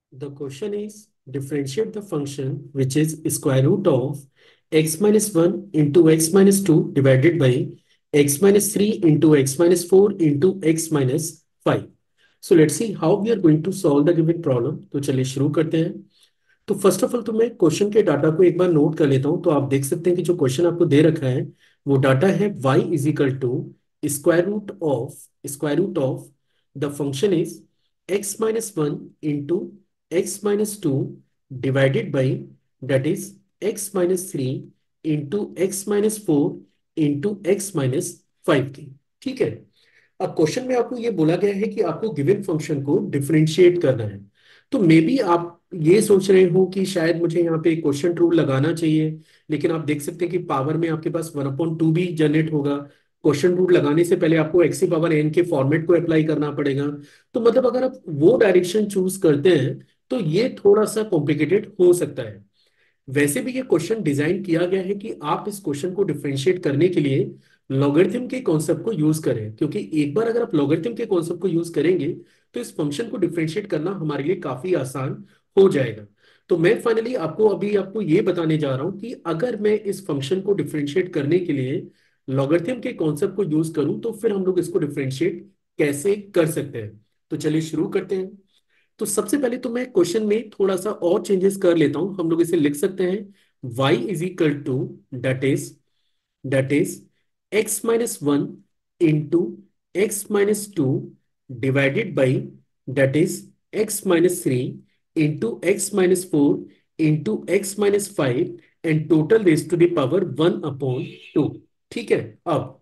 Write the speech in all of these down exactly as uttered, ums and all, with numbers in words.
The question is differentiate the function which is square root of x minus one into x minus two divided by x minus three into x minus four into x minus five. So let's see how we are going to solve the given problem. तो चलिए शुरू करते हैं। तो first of all तो मैं question के data को एक बार नोट कर लेता हूं। तो आप देख सकते हैं कि जो क्वेश्चन आपको दे रखा है वो डाटा है y is equal to square root of square root of the function is x minus one into x minus two divided by that is x minus three into x minus four into x minus five की। ठीक है। अब question में आपको ये बोला गया है कि आपको गिवन फंक्शन को डिफरेंशिएट करना है। तो मे बी आप ये सोच रहे हो कि शायद मुझे यहाँ पे क्वेश्चन रूल लगाना चाहिए, लेकिन आप देख सकते हैं कि पावर में आपके पास वन अपॉइंट टू भी जनरेट होगा। क्वेश्चन रूल लगाने से पहले आपको एक्स की पावर एन के फॉर्मेट को अप्लाई करना पड़ेगा। तो मतलब अगर आप वो डायरेक्शन चूज करते हैं तो ये थोड़ा सा कॉम्प्लिकेटेड हो सकता है। वैसे भी ये क्वेश्चन डिजाइन किया गया है कि आप इस क्वेश्चन को डिफरेंशिएट करने के लिए लॉगरिथम के कॉन्सेप्ट को यूज करें, क्योंकि एक बार अगर आप लॉगरिथम के कॉन्सेप्ट को यूज करेंगे तो इस फंक्शन को डिफरेंशिएट करना हमारे लिए काफी आसान हो जाएगा। तो मैं फाइनली आपको अभी आपको ये बताने जा रहा हूं कि अगर मैं इस फंक्शन को डिफरेंशिएट करने के लिए लॉगरिथम के कॉन्सेप्ट को यूज करूं तो फिर हम लोग इसको डिफरेंशिएट कैसे कर सकते हैं। तो चलिए शुरू करते हैं। तो सबसे पहले तो मैं क्वेश्चन में थोड़ा सा और चेंजेस कर लेता हूं। हम लोग इसे लिख सकते हैं y is equal to that is that is x minus one into x minus two divided by that is x minus three into x minus four into x minus five and total raise to the power one upon two. ठीक है। अब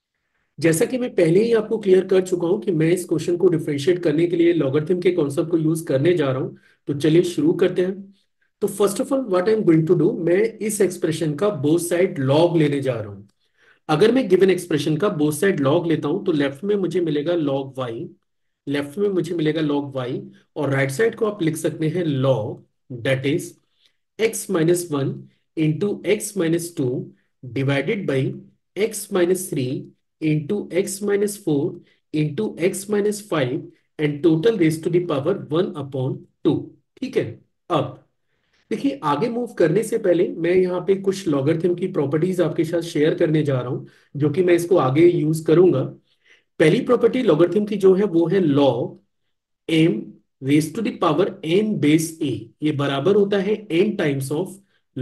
जैसा कि मैं पहले ही आपको clear कर चुका हूं कि मैं इस क्वेश्चन को डिफरेंशिएट करने के लिए लॉगरिथम के कॉन्सेप्ट को यूज करने जा रहा हूं। तो चलिए शुरू करते हैं। तो first of all what I am going to do, मैं इस एक्सप्रेशन का बोथ साइड लॉग लेने जा रहा हूं। अगर मैं गिवन एक्सप्रेशन का बोथ साइड लॉग लेता हूं तो लेफ्ट में मुझे मिलेगा लॉग वाई, लेफ्ट में मुझे मिलेगा लॉग वाई, और राइट साइड को आप लिख सकते हैं log that is x minus one into x minus two divided by x minus three into x minus four into x minus five and total raise to the power one upon two. ठीक है। अब देखिए, आगे move करने से पहले मैं यहाँ पे कुछ लॉगरिथम की प्रॉपर्टीज आपके साथ शेयर करने जा रहा हूं, जो कि मैं इसको आगे यूज करूंगा। पहली प्रॉपर्टी लॉगरिथम की जो है वो है log m raise to the power n base a. ये बराबर होता है n times of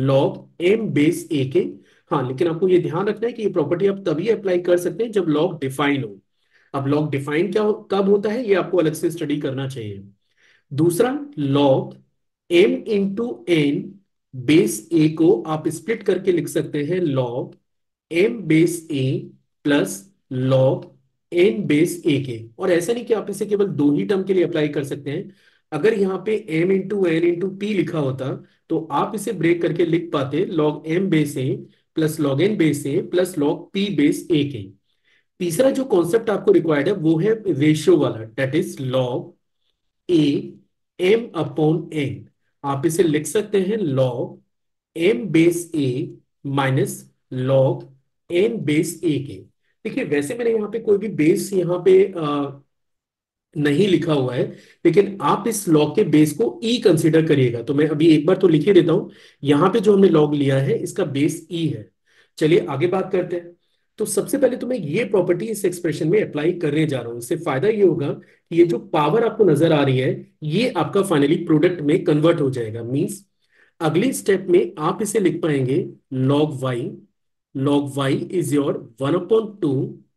log m base a के। हाँ, लेकिन आपको ये ध्यान रखना है कि ये प्रॉपर्टी आप तभी अप्लाई कर सकते हैं जब लॉग डिफाइन हो। अब लॉग डिफाइन क्या हो, कब होता है, ये आपको अलग से स्टडी करना चाहिए। दूसरा, log m into n base a को आप स्प्लिट करके लिख सकते हैं log m base a plus log n base a के। और ऐसा नहीं कि आप इसे केवल दो ही टर्म के लिए अप्लाई कर सकते हैं। अगर यहाँ पे m into n into p लिखा होता तो आप इसे ब्रेक करके लिख पाते log m base a plus log n base a plus log p base a के। तीसरा जो कॉन्सेप्ट आपको रिक्वायर्ड है वो है रेशियो वाला, that is log a m upon n. आप इसे लिख सकते हैं log m base a minus log n base a के। देखिए, वैसे मैंने यहाँ पे कोई भी बेस यहाँ पे अ, नहीं लिखा हुआ है, लेकिन आप इस लॉग के बेस को ई कंसीडर करिएगा। तो मैं अभी एक बार तो लिख ही देता हूं। यहाँ पे जो हमने लॉग लिया है इसका बेस ई है। चलिए आगे बात करते हैं। तो सबसे पहले तो मैं ये प्रॉपर्टी इस एक्सप्रेशन में अप्लाई करने जा रहा हूं। इससे फायदा ये होगा कि ये जो पावर आपको नजर आ रही है ये आपका फाइनली प्रोडक्ट में कन्वर्ट हो जाएगा। मींस अगली स्टेप में आप इसे लिख पाएंगे log y, log y is your one upon two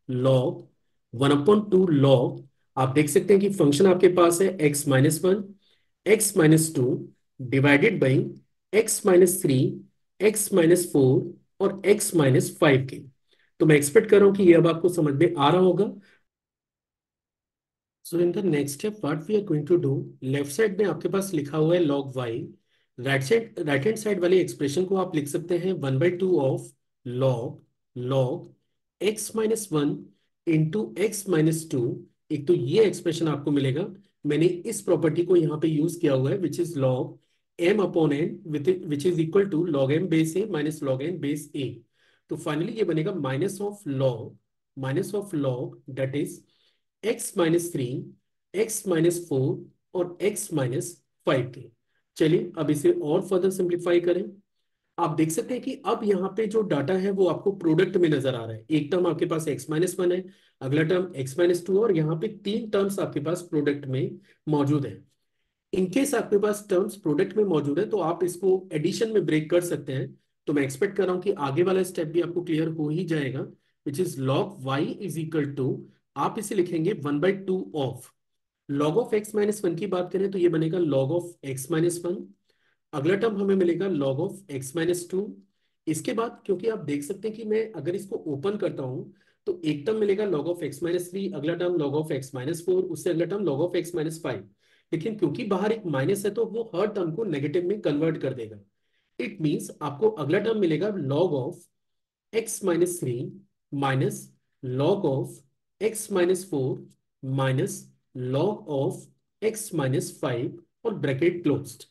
log one upon two log. आप देख सकते हैं कि फंक्शन आपके पास है x minus one x minus two divided by x minus three x minus four और एक्स माइनस फाइव के। तो मैं एक्सपेक्ट कर रहा हूं कि ये अब आपको समझ में आ रहा होगा। So in the next step what we are going to do, left side में आपके पास लिखा हुआ है log y. Right side right hand side वाले एक्सप्रेशन को आप लिख सकते हैं one by two of log log x minus one into x minus two. एक तो ये एक्सप्रेशन आपको मिलेगा। मैंने इस प्रॉपर्टी को यहाँ पे यूज किया हुआ है which is log m upon n with which is equal to log m base a minus log n base a. तो फाइनली ये बनेगा minus of log minus of log that is x minus three x minus four और x minus five के। चलिए अब इसे और further simplify करें। आप देख सकते हैं कि अब यहाँ पे जो डाटा है वो आपको प्रोडक्ट में नजर आ रहा है। एक टर्म आपके पास एक्स माइनस वन है, अगला टर्म एक्स माइनस टू, और यहाँ पे तीन टर्म्स आपके पास प्रोडक्ट में मौजूद है। इनकेस आपके पास टर्म्स प्रोडक्ट में मौजूद है तो आप इसको एडिशन में ब्रेक कर सकते हैं। तो मैं एक्सपेक्ट कर रहा हूं कि आगे वाला स्टेप भी आपको क्लियर हो ही जाएगा, which is log y is equal to, आप इसे लिखेंगे one by two of log of x minus one की बात करें तो ये बनेगा log of x minus one. अगला टर्म हमें मिलेगा log of x minus two. इसके बाद क्योंकि आप देख सकते हैं कि मैं अगर इसको ओपन करता हूं तो एक टर्म मिलेगा log of x minus three, अगला term log of x minus four, उससे अगला term log of x minus five. लेकिन क्योंकि बाहर एक माइनस है तो वो हर टर्म को नेगेटिव में कन्वर्ट कर देगा। इट मीन्स आपको अगला टर्म मिलेगा log of x minus three minus log of x minus four minus log of x minus five और ब्रैकेट क्लोज्ड।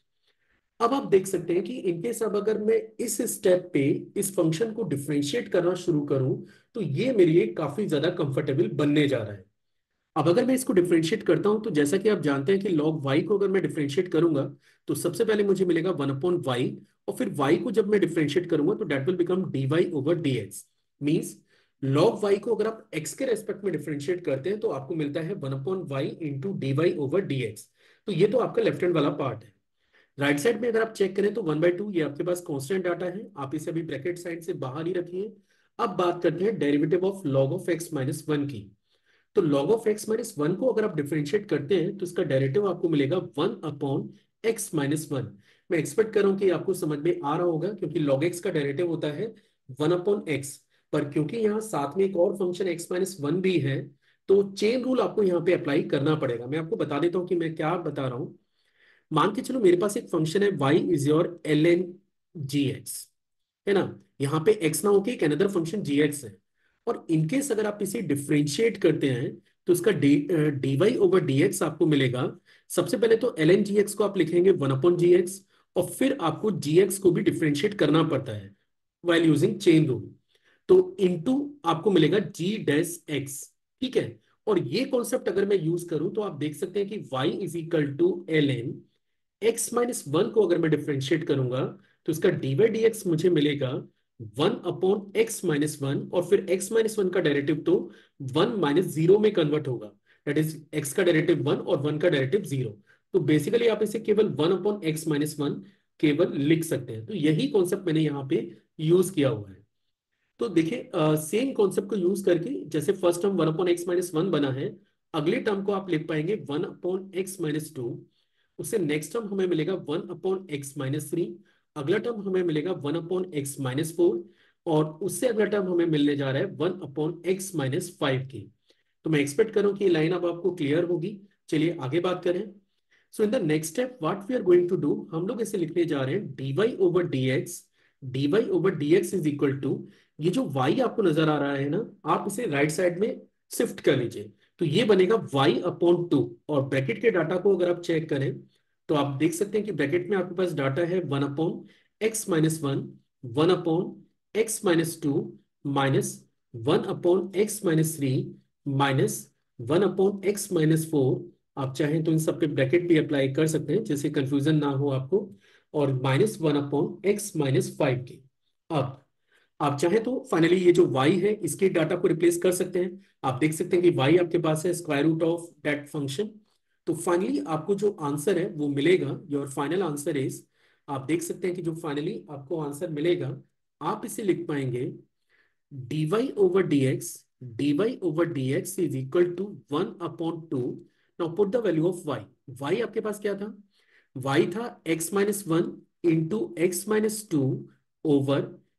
अब आप देख सकते हैं कि इनके सब अगर मैं इस स्टेप पे इस फंक्शन को डिफरेंशिएट करना शुरू करूं तो ये मेरे लिए काफी ज्यादा कंफर्टेबल बनने जा रहा है। अब अगर मैं इसको डिफरेंशिएट करता हूं तो जैसा कि आप जानते हैं कि log y को अगर मैं डिफरेंशिएट करूंगा तो सबसे पहले मुझे मिलेगा वन अपॉन वाई, और फिर y को जब मैं डिफरेंशिएट करूंगा तो that will become d y over d x. Means log y को अगर आप x के रेस्पेक्ट में डिफरेंशिएट करते हैं तो आपको मिलता है one upon y into d y over d x. तो ये तो आपका लेफ्ट हैंड वाला पार्ट है। राइट साइड में अगर आप चेक करें तो वन बाई टू ये आपके पास कांस्टेंट डाटा है, आप इसे अभी ब्रैकेट साइड से बाहर ही रखिए। अब बात करते हैं derivative of log of x minus one की। तो log of x minus one को अगर आप डिफरेंशिएट करते हैं तो इसका डेरिवेटिव आपको मिलेगा one upon x minus one. मैं एक्सपेक्ट कर रहा हूं कि आपको समझ में आ रहा होगा क्योंकि लॉग एक्स का डेरिवेटिव होता है वन अपॉन एक्स। पर क्योंकि यहाँ साथ में एक और फंक्शन एक्स माइनस वन भी है तो चेन रूल आपको यहाँ पे अप्लाई करना पड़ेगा। मैं आपको बता देता हूँ कि मैं क्या बता रहा हूँ। मान के चलो मेरे पास एक फंक्शन है y is your l n g x, है ना। यहाँ पे x ना होके एक अनदर फंक्शन जी एक्स है, और इनकेस अगर आप इसे डिफरेंशिएट करते हैं तो इसका d d y over d x आपको मिलेगा। सबसे पहले तो एल एन जी एक्स को आप लिखेंगे वन अपॉन जी एक्स, और फिर आपको जी एक्स को भी डिफरेंशिएट करना पड़ता है वाइल यूजिंग चेन रूल। तो इनटू आपको मिलेगा जी डैश एक्स, ठीक है। और ये कॉन्सेप्ट अगर मैं यूज करूं तो आप देख सकते हैं कि y is equal to l n x minus one को अगर मैं डिफरेंशिएट करूंगा तो इसका डी बाई डी एक्स मुझे मिलेगा one upon x minus one, और फिर एक्स माइनस वन का डेरिवेटिव तो वन माइनस जीरो में कन्वर्ट होगा। दैट इज एक्स का डेरिवेटिव वन और वन का डेरिवेटिव जीरो। तो बेसिकली आप इसे केवल one upon x minus one केवल लिख सकते हैं। तो यही कॉन्सेप्ट मैंने यहाँ पे यूज किया हुआ है। तो देखिए सेम कॉन्सेप्ट को यूज करके जैसे first term one upon x minus one बना है, अगले टर्म को आप लिख पाएंगे one upon x minus two. उससे नेक्स्ट टर्म हमें मिलेगा one upon x minus three, अगला टर्म हमें मिलेगा one upon x minus four, और उससे अगला टर्म हमें मिलने जा रहा है one upon x minus five की। तो मैं एक्सपेक्ट करूं कि ये लाइन अब आपको क्लियर होगी। चलिए आगे बात करें। So in the next step what we are going to do, हम लोग इसे लिखने जा रहे हैं d y over d x. D y over d x is equal to, ये जो y आपको नजर आ रहा है ना, आप इसे राइट साइड में शिफ्ट कर लीजिए तो ये बनेगा y अपॉन टू। और ब्रैकेट के डाटा को अगर आप चेक करें तो आप देख सकते हैं कि ब्रैकेट में आपके पास डाटा है one upon x minus one, one upon x minus two, minus one upon x minus three, minus one upon x minus four. आप चाहें तो इन सब पे ब्रैकेट भी अप्लाई कर सकते हैं जिससे कंफ्यूजन ना हो आपको, और minus one upon x minus five की। अब आप चाहें तो फाइनली ये जो y है इसके डाटा को रिप्लेस कर सकते हैं। आप देख सकते हैं कि y आपके पास है square root of that function. तो फाइनली आपको जो आंसर है वो मिलेगा, योर फाइनल आंसर इज, आप देख सकते हैं कि जो फाइनली आपको आंसर मिलेगा आप इसे लिख पाएंगे dy over dx, dy over dx is equal to one upon two. Now put the value of y। y आपके पास क्या था? y था x minus one into x minus two over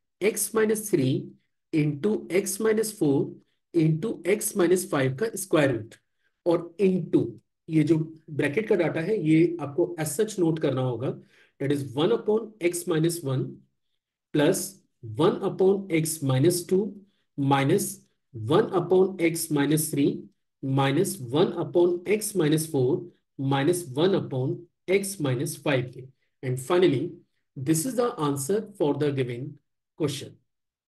x minus three into x minus four into x minus five का square root, और into ये जो bracket का data है ये आपको एज सच नोट करना होगा। That is one upon x minus one plus one upon x minus two minus one upon x minus three minus one upon x minus four minus one upon x minus five के। And finally this is the answer for the given question.